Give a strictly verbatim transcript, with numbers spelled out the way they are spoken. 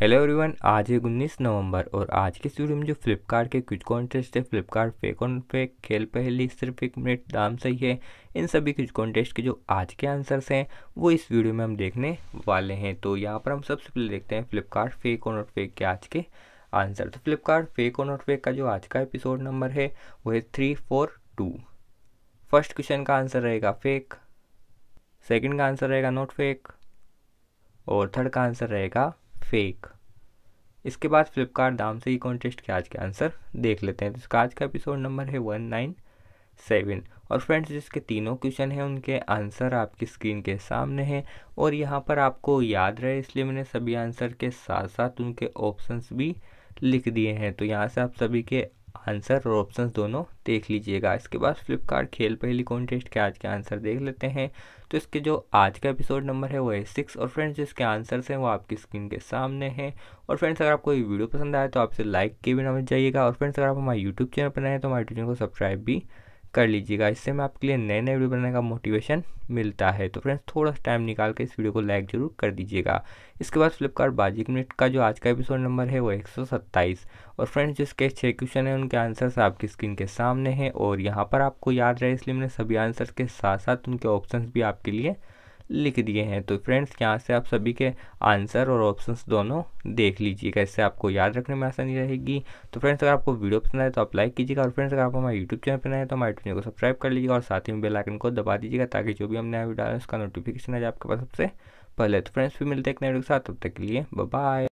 Hello everyone, आज है उन्नीस नवंबर और आज के इस वीडियो में जो फ्लिपकार्ट के क्विज कॉन्टेस्ट है फ्लिपकार्ट फेक ऑन फेक खेल पहेली सिर्फ एक मिनट दाम सही है, इन सभी क्विज कॉन्टेस्ट के जो आज के आंसर्स हैं वो इस वीडियो में हम देखने वाले हैं। तो यहाँ पर हम सबसे पहले देखते हैं फ्लिपकार्ट फेक ऑन और फेक के आज के आंसर। तो फ्लिपकार्ट फेक ऑन और फेक का जो आज का एपिसोड नंबर है वो है three four two. First question का आंसर रहेगा फेक, सेकेंड का आंसर रहेगा नॉट फेक और थर्ड का आंसर रहेगा फेक। इसके बाद फ्लिपकार्ट दाम से ही कॉन्टेस्ट के आज के आंसर देख लेते हैं। तो इसका आज का एपिसोड नंबर है वन नाइन सेवन और फ्रेंड्स जिसके तीनों क्वेश्चन हैं उनके आंसर आपकी स्क्रीन के सामने हैं और यहाँ पर आपको याद रहे इसलिए मैंने सभी आंसर के साथ साथ उनके ऑप्शंस भी लिख दिए हैं। तो यहाँ से आप सभी के आंसर और ऑप्शंस दोनों देख लीजिएगा। इसके बाद फ्लिपकार्ट खेल पहेली कॉन्टेस्ट के आज के आंसर देख लेते हैं। तो इसके जो आज का एपिसोड नंबर है वो है सिक्स और फ्रेंड्स जिसके आंसर्स हैं वो आपकी स्क्रीन के सामने हैं। और फ्रेंड्स अगर आपको ये वीडियो पसंद आए तो आपसे लाइक के भी ना मत जाइएगा और फ्रेंड्स अगर आप हमारे यूट्यूब चैनल पर नए हैं तो हमारे यूट्यूब चैनल को सब्सक्राइब भी कर लीजिएगा। इससे मैं आपके लिए नए नए वीडियो बनाने का मोटिवेशन मिलता है। तो फ्रेंड्स थोड़ा सा टाइम निकाल कर इस वीडियो को लाइक जरूर कर दीजिएगा। इसके बाद फ्लिपकार्ट बाजी की मिनट का जो आज का एपिसोड नंबर है वो एक सौ सत्ताईस और फ्रेंड्स जिसके छः क्वेश्चन हैं उनके आंसर्स आपकी स्क्रीन के सामने हैं और यहाँ पर आपको याद रहे इसलिए मैंने सभी आंसर्स के साथ साथ उनके ऑप्शंस भी आपके लिए लिख दिए हैं। तो फ्रेंड्स यहाँ से आप सभी के आंसर और ऑप्शंस दोनों देख लीजिएगा, इससे आपको याद रखने में आसानी रहेगी। तो फ्रेंड्स अगर आपको वीडियो पसंद आए तो आप लाइक कीजिएगा और फ्रेंड्स अगर आप हमारे यूट्यूब चैनल पर नए हैं तो हमारे यूट्यूब चैनल को सब्सक्राइब कर लीजिएगा और साथ ही में बेल आइकन को दबा दीजिएगा ताकि जो भी हम नया वीडियो डालें उसका नोटिफिकेशन आ जाए आपके पास सबसे पहले। तो फ्रेंड्स फिर मिलते हैं एक नए वीडियो के साथ, तब तक के लिए बाय बाय।